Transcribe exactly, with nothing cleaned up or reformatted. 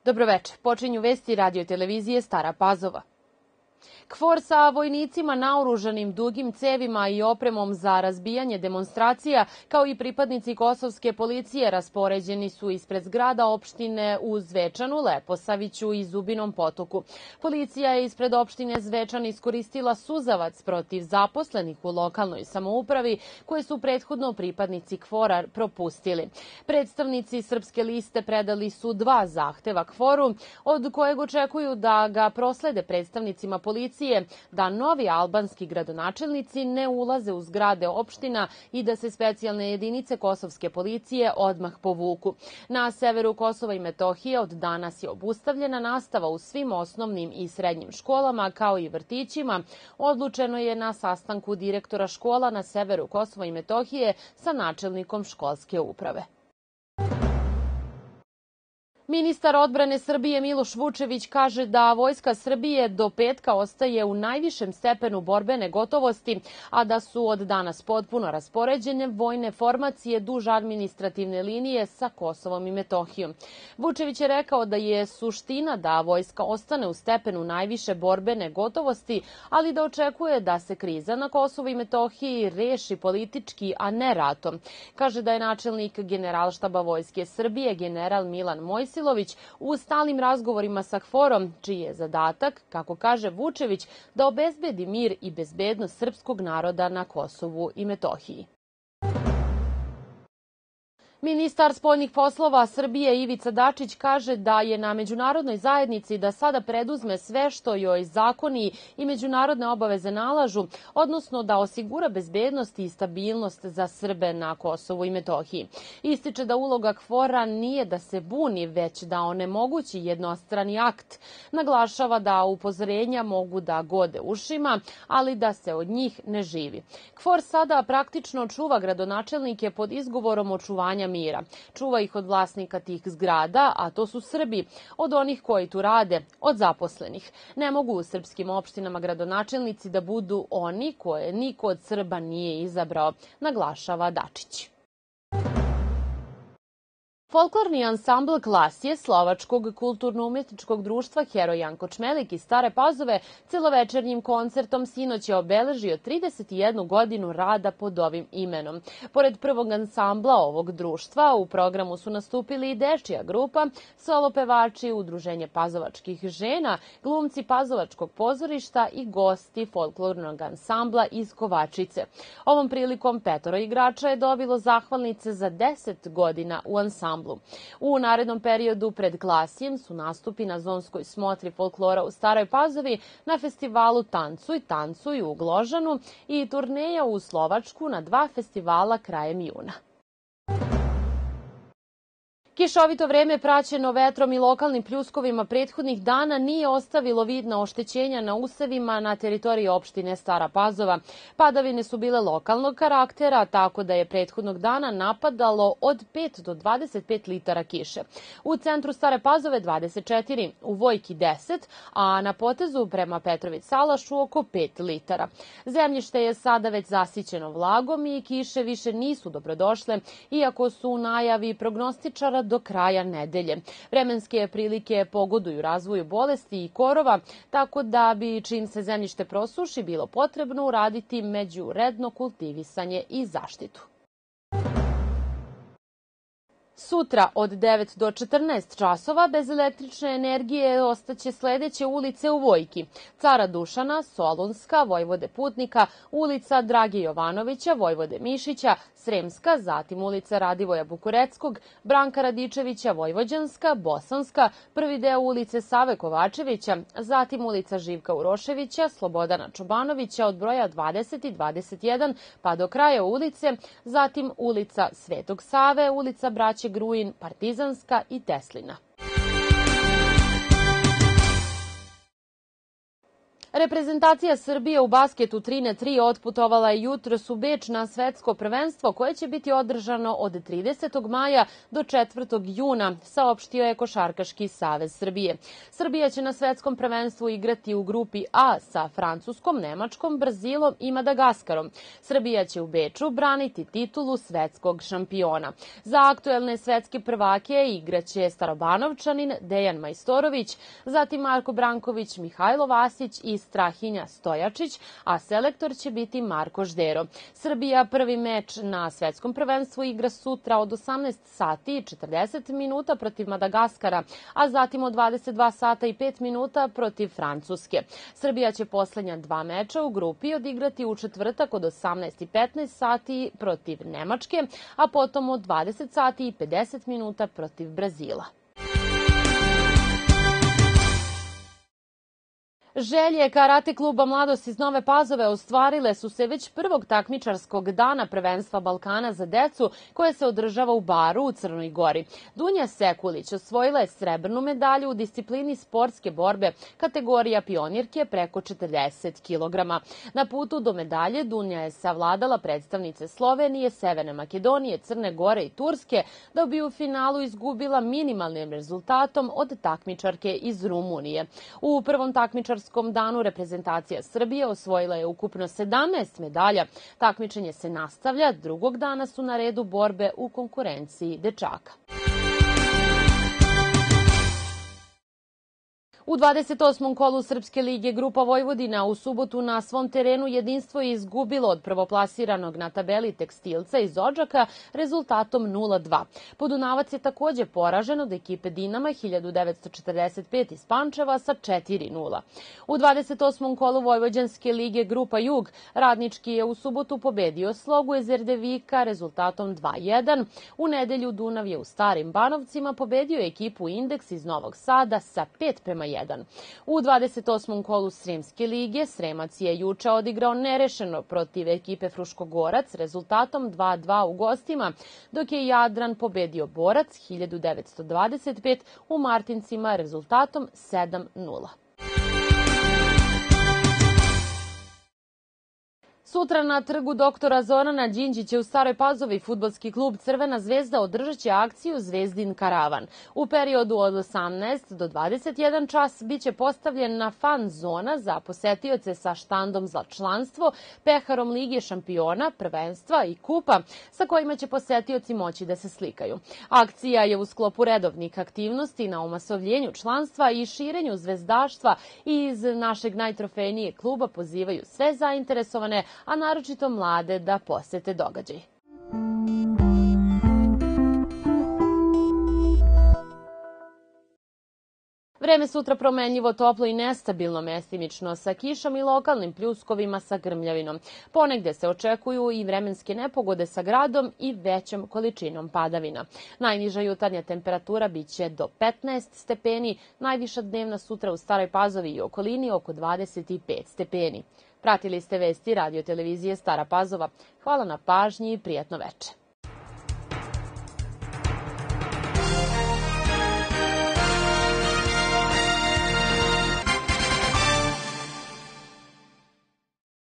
Dobroveče, počinju vesti radio televizije Stara Pazova. KFOR sa vojnicima naoružanim dugim cevima i opremom za razbijanje demonstracija, kao i pripadnici kosovske policije, raspoređeni su ispred zgrada opštine u Zvečanu, Leposaviću i Zubinom Potoku. Policija je ispred opštine Zvečan iskoristila suzavac protiv zaposlenih u lokalnoj samoupravi, koje su prethodno pripadnici KFOR-a propustili. Predstavnici Srpske liste predali su dva zahteva KFOR-u, od kojeg očekuju da ga proslede predstavnicima policije, da novi albanski gradonačelnici ne ulaze u zgrade opština i da se specijalne jedinice kosovske policije odmah povuku. Na severu Kosova i Metohije od danas je obustavljena nastava u svim osnovnim i srednjim školama, kao i vrtićima. Odlučeno je na sastanku direktora škola na severu Kosova i Metohije sa načelnikom školske uprave. Ministar odbrane Srbije Miloš Vučević kaže da Vojska Srbije do petka ostaje u najvišem stepenu borbene gotovosti, a da su od danas potpuno raspoređene vojne formacije duž administrativne linije sa Kosovom i Metohijom. Vučević je rekao da je suština da vojska ostane u stepenu najviše borbene gotovosti, ali da očekuje da se kriza na Kosovu i Metohiji reši politički, a ne ratom. Kaže da je načelnik Generalštaba Vojske Srbije general Milan Mojsilović u stalnim razgovorima sa KFOR-om, čiji je zadatak, kako kaže Vučević, da obezbedi mir i bezbednost srpskog naroda na Kosovu i Metohiji. Ministar spoljnih poslova Srbije Ivica Dačić kaže da je na međunarodnoj zajednici da sada preduzme sve što joj zakoni i međunarodne obaveze nalažu, odnosno da osigura bezbednost i stabilnost za Srbe na Kosovu i Metohiji. Ističe da uloga KFOR-a nije da se buni, već da onemogući jednostrani akt. Naglašava da upozorenja mogu da gode ušima, ali da se od njih ne živi. KFOR sada praktično čuva gradonačelnike pod izgovorom očuvanja mira. Čuva ih od vlasnika tih zgrada, a to su Srbi, od onih koji tu rade, od zaposlenih. Ne mogu u srpskim opštinama gradonačelnici da budu oni koje niko od Srba nije izabrao, naglašava Dačić. Folklorni ansambl Klasje Slovačkog kulturno-umetničkog društva Heroj Janko Čmelik iz Stare Pazove celovečernjim koncertom sinoć je obeležio trideset jednu godinu rada pod ovim imenom. Pored prvog ansambla ovog društva, u programu su nastupili i dečija grupa, solo pevači, udruženje pazovačkih žena, glumci Pazovačkog pozorišta i gosti folklornog ansambla iz Kovačice. Ovom prilikom petoro igrača je dobilo zahvalnice za deset godina u ansamblu. U narednom periodu pred Klasjem su nastupi na zonskoj smotri folklora u Staroj Pazovi, na festivalu Tancuj, Tancuj u Gložanu i turneja u Slovačku na dva festivala krajem juna. Kišovito vreme praćeno vetrom i lokalnim pljuskovima prethodnih dana nije ostavilo vidna oštećenja na usevima na teritoriji opštine Stara Pazova. Padavine su bile lokalnog karaktera, tako da je prethodnog dana napadalo od pet do dvadeset pet litara kiše. U centru Stare Pazove dvadeset četiri, u Vojki deset, a na potezu prema Petrović Salašu oko pet litara. Zemljište je sada već zasićeno vlagom i kiše više nisu dobrodošle, iako su u najavi prognostičara do kraja nedelje. Vremenske prilike pogoduju razvoju bolesti i korova, tako da bi čim se zemljište prosuši bilo potrebno uraditi međuredno kultivisanje i zaštitu. Sutra od devet do četrnaest časova bez električne energije ostaće sledeće ulice u Vojki: Cara Dušana, Solunska, Vojvode Putnika, ulica Drage Jovanovića, Vojvode Mišića, Sremska, zatim ulica Radivoja Bukureckog, Branka Radičevića, Vojvođanska, Bosanska, prvi deo ulice Save Kovačevića, zatim ulica Živka Uroševića, Slobodana Čobanovića od broja dvadeset i dvadeset jedan pa do kraja ulice, zatim ulica Svetog Save, ulica Braće Gruin, Partizanska i Teslina. Reprezentacija Srbije u basketu tri na tri otputovala je jutros u Beč na svetsko prvenstvo koje će biti održano od tridesetog maja do četvrtog juna, saopštio je Košarkaški savez Srbije. Srbija će na svetskom prvenstvu igrati u grupi A sa Francuskom, Nemačkom, Brazilom i Madagaskarom. Srbija će u Beču braniti titulu svetskog šampiona. Za aktuelne svetske prvake igraće Starobanovčanin, Dejan Majstorović, zatim Marko Branković, Mihajlo Vasić i Strahinja Stojačić, a selektor će biti Marko Ždero. Srbija prvi meč na svetskom prvenstvu igra sutra od osamnaest sati i četrdeset minuta protiv Madagaskara, a zatim od dvadeset dva sata i pet minuta protiv Francuske. Srbija će poslednja dva meča u grupi odigrati u četvrtak od osamnaest i petnaest sati protiv Nemačke, a potom od dvadeset sati i pedeset minuta protiv Brazila. Želje karate kluba Mladost iz Nove Pazove ostvarile su se već prvog takmičarskog dana prvenstva Balkana za decu koje se održava u Baru u Crnoj Gori. Dunja Sekulić osvojila je srebrnu medalju u disciplini sportske borbe kategorija pionirke preko četrdeset kilograma. Na putu do medalje Dunja je savladala predstavnice Slovenije, Severne Makedonije, Crne Gore i Turske, da bi u finalu izgubila minimalnim rezultatom od takmičarke iz Rumunije. U prvom takmičarskom danu reprezentacija Srbije osvojila je ukupno sedamnaest medalja. Takmičenje se nastavlja, drugog dana su na redu borbe u konkurenciji dečaka. U dvadeset osmom kolu Srpske lige Grupa Vojvodina u subotu na svom terenu Jedinstvo je izgubilo od prvoplasiranog na tabeli Tekstilca iz Odžaka rezultatom nula dva. Podunavac je takođe poražen od ekipe Dinama hiljadu devetsto četrdeset pet iz Pančeva sa četiri nula. U dvadeset osmom kolu Vojvođanske lige Grupa Jug Radnički je u subotu pobedio Slogu iz Erdevika rezultatom dva jedan. U nedelju Dunav je u Starim Banovcima pobedio ekipu Indeks iz Novog Sada sa pet prema jedan. U dvadeset osmom kolu Sremske lige Sremac je juče odigrao nerešeno protiv ekipe Fruškogorac rezultatom dva dva u gostima, dok je Jadran pobedio Borac hiljadu devetsto dvadeset pet u Martincima rezultatom sedam nula. Sutra na trgu doktora Zorana Đinđića u Staroj Pazovi fudbalski klub Crvena zvezda održat će akciju Zvezdin karavan. U periodu od osamnaest do dvadeset jedan čas biće postavljena fan zona za posetioce sa štandom za članstvo, peharom Lige šampiona, prvenstva i kupa sa kojima će posetioci moći da se slikaju. Akcija je u sklopu redovnih aktivnosti na omasovljenju članstva i širenju zvezdaštva i iz našeg najtrofejnijeg kluba pozivaju sve zainteresovane, a naročito mlade da posete događaj. Vreme sutra promenljivo, toplo i nestabilno, mestimično sa kišom i lokalnim pljuskovima sa grmljavinom. Ponegde se očekuju i vremenske nepogode sa gradom i većom količinom padavina. Najniža jutarnja temperatura biće do petnaest stepeni, najviša dnevna sutra u Staroj Pazovi i okolini oko dvadeset pet stepeni. Pratili ste vesti radio televizije Stara Pazova. Hvala na pažnji i prijatno veče.